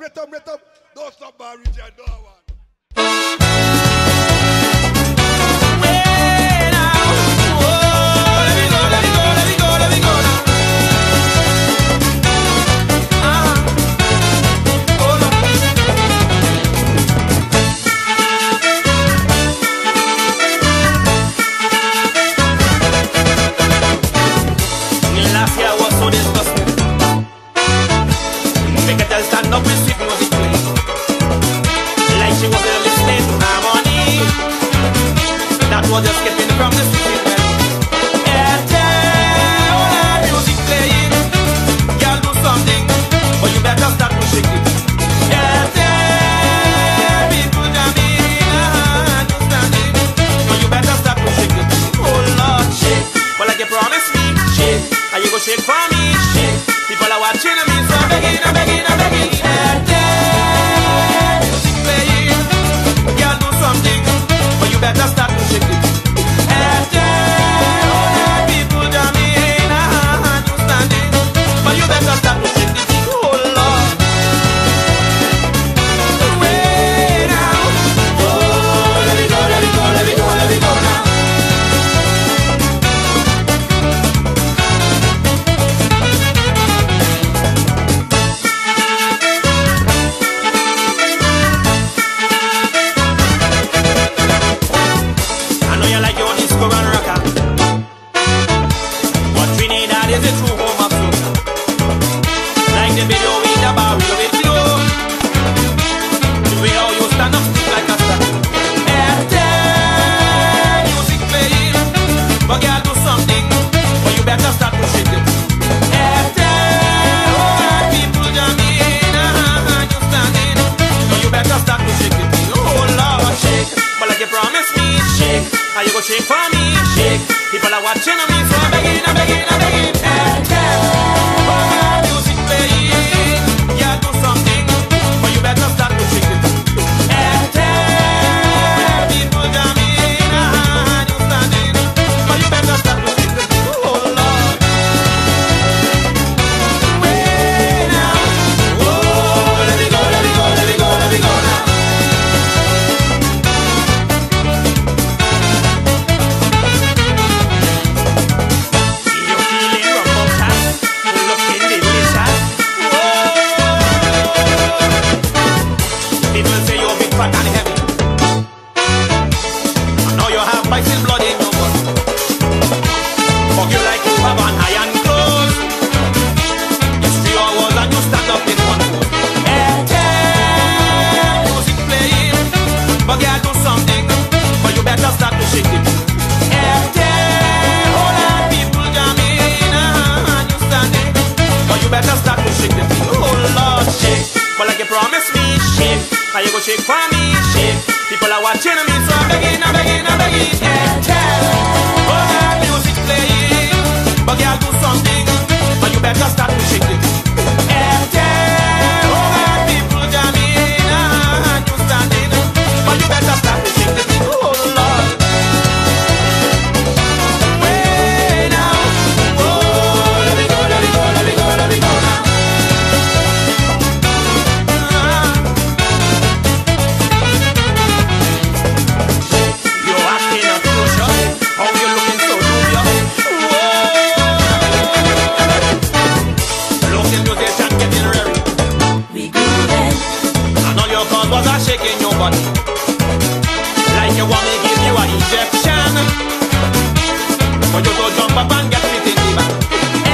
rhythm. Don't stop, Barry J. No one. Stand up with sweet music playing, like she was listening to harmony. That was just getting from the sweet melody. Airtel, all that music playing. Girl, do something, but you better start to shake it. Airtel, people jamming, understanding, but you better start to shake it. Oh Lord, shake, but like you promised me, shake. And you go shake for me, shake. People are watching me, so I'm begging. Better start to shake it. All the people jamming, understanding, but you better start to shake it. Oh Lord, way now. Oh, let me go now. How you go shake for me, shake. People are watching me, so I'm begging. Airtel, all that music playing. Yeah, do something, but you better start to shake it. Airtel, people jamming, understanding, but you better start to shake it. Oh Lord, way now. Oh, let me go now. How you go shake for me, shake. People are watching me, so I'm begging. Airtel, all that music playing. But girl, do something, but you better start to shake it. Airtel, all that people jamming, understanding, but you better start to shake it. Oh Lord, way now. Oh, let me go now. Shaking your body like you want me give you an injection, but you don't jump up and get fit in the back.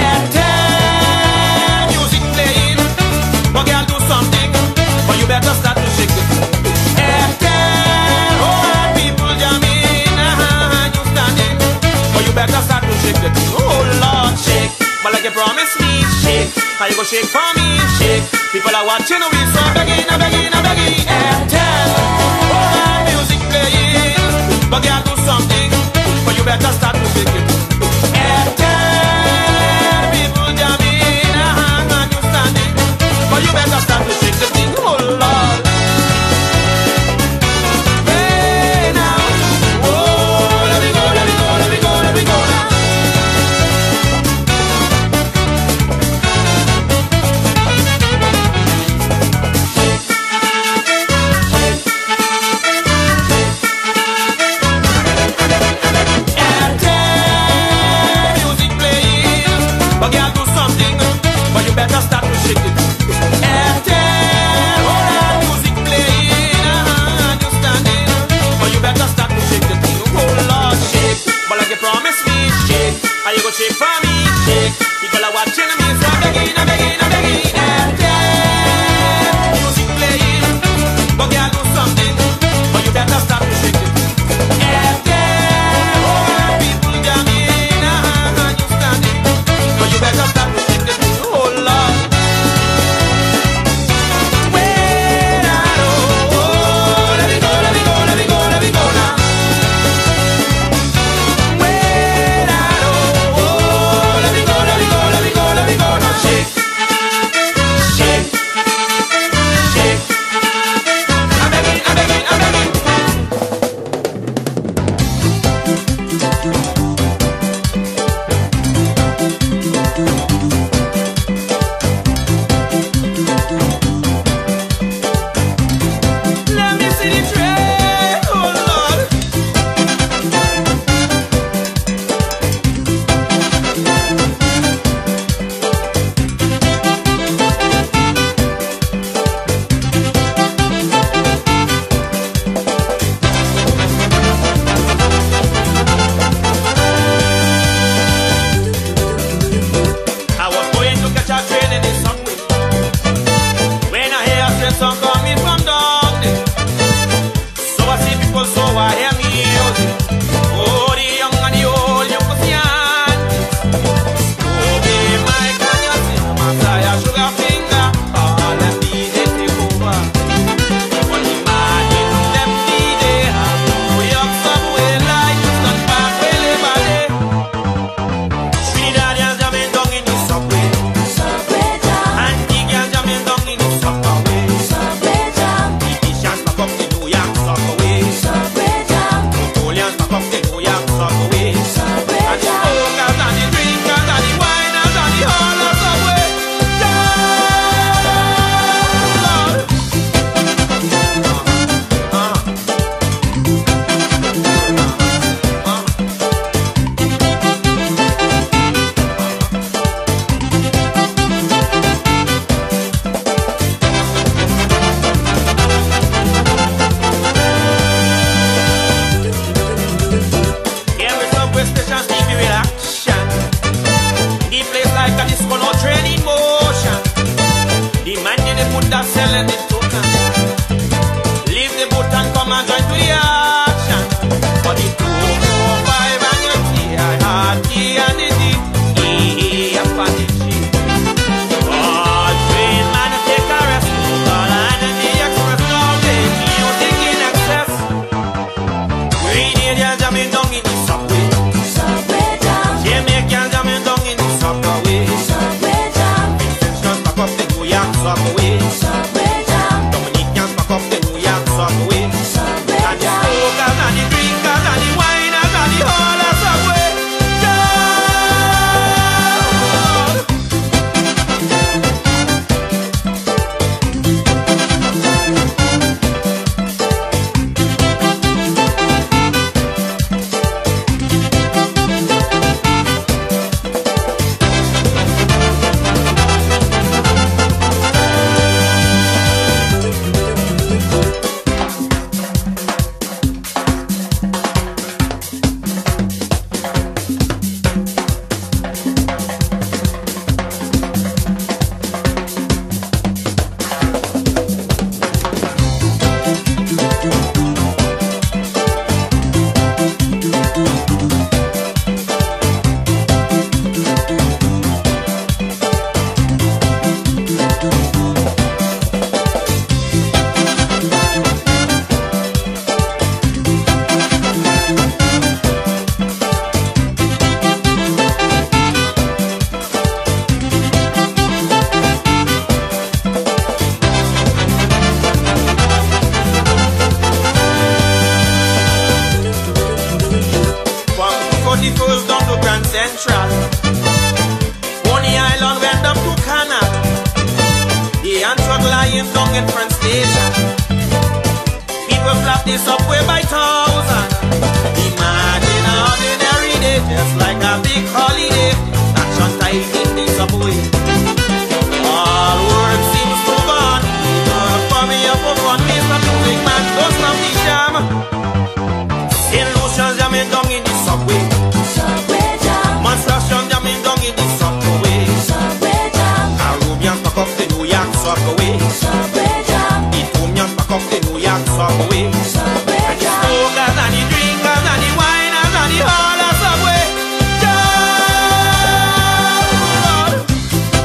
Airtel, music playing, but girl do something, but you better start to shake it. Airtel, all people jamming, you standing, but you better start to shake it. Oh Lord, shake, but like you promised me, shake. How you go shake for me, shake. People are watching me, so I'm begging. Airtel, all that music playing, but girl do something, but you better start to shake it. Airtel, people jamming, understanding, but you better start to shake the thing. Oh Lord, hey now. Oh, let me go now. song coming from down there. So I see people, so I hear music. Oh, the young and the old, you could see aunties. Oh, baby, my can you see Messiah sugar finger? All them need they take over. But the man in them need they have way up somewhere like stand back where they body. Trinidadians jamming down in the subway. Subway jam, And the girls jamming down in the subway. subway jam, Egyptians pack up the New York subway. subway jam, Mongolians pack up the New York subway. subway And the jam. smokers and the drinkers and the winers and the all of subway. Every subway station steamy with action. The place like a disco, no train in motion. The man in the put that selling the token. Leave the boat and come and join to the action. For the 245 and your tea, I had tea and the tea. Yeah, for the tea. Oh, train man, take a rest. All I need the express, no take music in excess. Grenadians jamming down in the subway. Subway jam, Jamaicans jamming down in the subway. subway jam, Just pack up the New York subway. subway jam, Dominicans pack up the New York subway. subway And the jam. smokers and the drinkers and the winers and the all of subway. From the first down to Grand Central. Bonny Island went up to Canada. The Antwerp lying down in front station. People flap the subway by thousand. Imagine an ordinary day, just like a big holiday. Action tight in the subway. All work seems to gone. For me up for one way, some music man, don't stop the jam. St. Lucia's jamming down in the subway. Subway jam, Monstration jamming down in the subway. subway jam, Arubians pack up the New York subway. subway jam, Ethiopians pack up the New York subway. subway And the jam. smokers and the drinkers and the winers and the all of subway. Jam!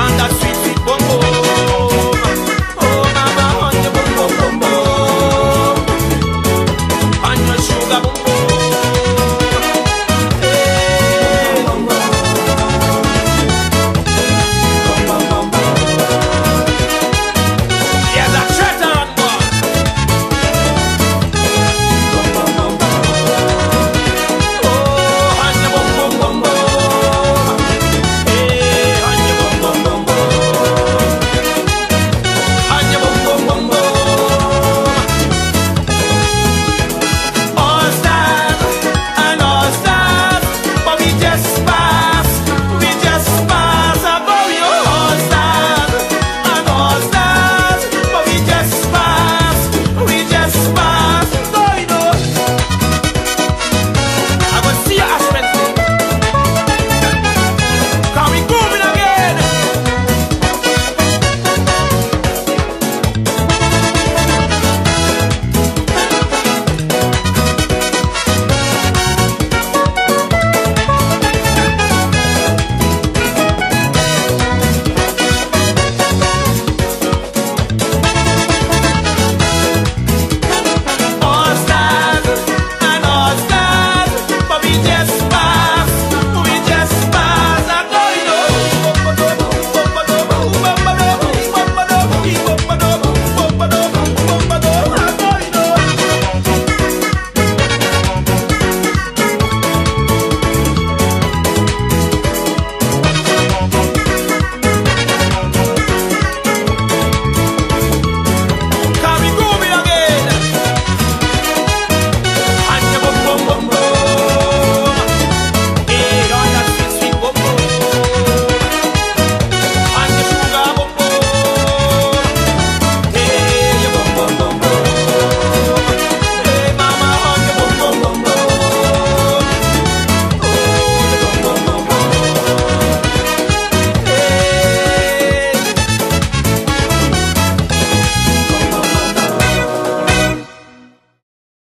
and that sweet